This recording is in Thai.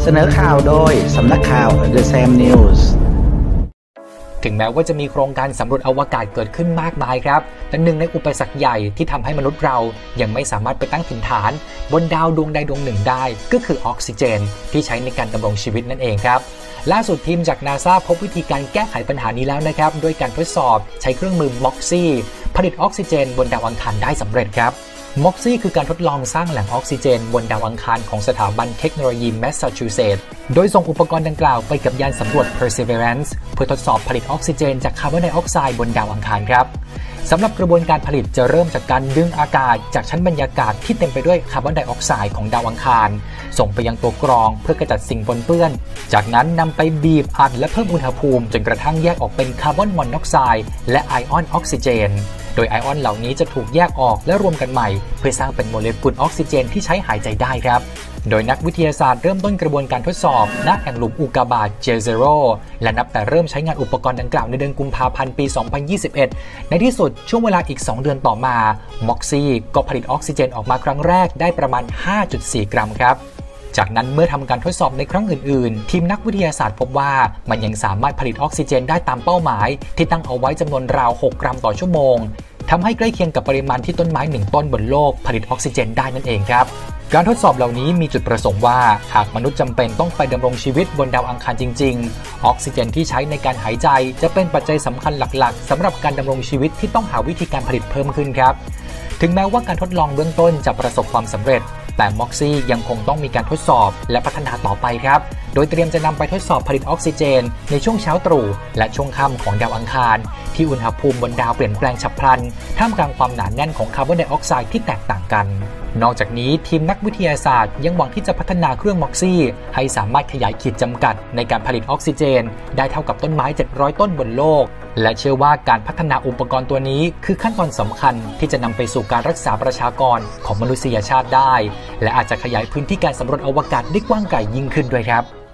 เสนอข่าวโดยสำนักข่าว The Sam News ถึงแม้ว่าจะมีโครงการสำรวจอวกาศเกิดขึ้นมากมายครับแต่หนึ่งในอุปสรรคใหญ่ที่ทำให้มนุษย์เรายังไม่สามารถไปตั้งถิ่นฐานบนดาวดวงใดดวงหนึ่งได้ก็คือออกซิเจนที่ใช้ในการดำรงชีวิตนั่นเองครับล่าสุดทีมจาก NASA พบวิธีการแก้ไขปัญหานี้แล้วนะครับด้วยการทดสอบใช้เครื่องมือ MOXIE ผลิตออกซิเจนบนดาวอังคารได้สำเร็จครับMOXIE คือการทดลองสร้างแหล่งออกซิเจนบนดาวอังคารของสถาบันเทคโนโลยีแมสซาชูเซตส์โดยส่งอุปกรณ์ดังกล่าวไปกับยานสำรวจ Perseverance เพื่อทดสอบผลิตออกซิเจนจากคาร์บอนไดออกไซด์บนดาวอังคารครับสำหรับกระบวนการผลิตจะเริ่มจากการดึงอากาศจากชั้นบรรยากาศที่เต็มไปด้วยคาร์บอนไดออกไซด์ของดาวอังคารส่งไปยังตัวกรองเพื่อกระจัดสิ่งปนเปื้อนจากนั้นนำไปบีบอัดและเพิ่มอุณหภูมิจนกระทั่งแยกออกเป็นคาร์บอนมอนอกไซด์และไอออนออกซิเจนโดยไอออนเหล่านี้จะถูกแยกออกและรวมกันใหม่เพื่อสร้างเป็นโมเลกุลออกซิเจนที่ใช้หายใจได้ครับโดยนักวิทยาศาสตร์เริ่มต้นกระบวนการทดสอบณแห่งหลุมอุกกาบาตเจเซโรและนับแต่เริ่มใช้งานอุปกรณ์ดังกล่าวในเดือนกุมภาพันธ์ปี 2021 ในที่สุดช่วงเวลาอีก 2 เดือนต่อมา MOXIE ก็ผลิตออกซิเจนออกมาครั้งแรกได้ประมาณ 5.4 กรัมครับจากนั้นเมื่อทำการทดสอบในครั้งอื่นๆทีมนักวิทยาศาสตร์พบว่ามันยังสามารถผลิตออกซิเจนได้ตามเป้าหมายที่ตั้งเอาไว้จำนวนราว 6 กรัมต่อชั่วโมงทำให้ใกล้เคียงกับปริมาณที่ต้นไม้1ต้นบนโลกผลิตออกซิเจนได้นั่นเองครับการทดสอบเหล่านี้มีจุดประสงค์ว่าหากมนุษย์จำเป็นต้องไปดำรงชีวิตบนดาวอังคารจริงๆออกซิเจนที่ใช้ในการหายใจจะเป็นปัจจัยสำคัญหลักๆสำหรับการดำรงชีวิตที่ต้องหาวิธีการผลิตเพิ่มขึ้นครับถึงแม้ว่าการทดลองเบื้องต้นจะประสบความสำเร็จแต่ MOXIE ยังคงต้องมีการทดสอบและพัฒนาต่อไปครับโดยเตรียมจะนำไปทดสอบผลิตออกซิเจนในช่วงเช้าตรู่และช่วงค่ำของดาวอังคารที่อุณหภูมิบนดาวเปลี่ยนแปลงฉับพลันท่ามกลางความหนาแน่นของคาร์บอนไดออกไซด์ที่แตกต่างกันนอกจากนี้ทีมนักวิทยาศาสตร์ยังหวังที่จะพัฒนาเครื่อง MOXIE ให้สามารถขยายขีดจำกัดในการผลิตออกซิเจนได้เท่ากับต้นไม้700ต้นบนโลกและเชื่อว่าการพัฒนาอุปกรณ์ตัวนี้คือขั้นตอนสำคัญที่จะนำไปสู่การรักษาประชากรของมนุษยชาติได้และอาจจะขยายพื้นที่การสำรวจอวกาศได้กว้างไกลยิ่งขึ้นด้วยครับ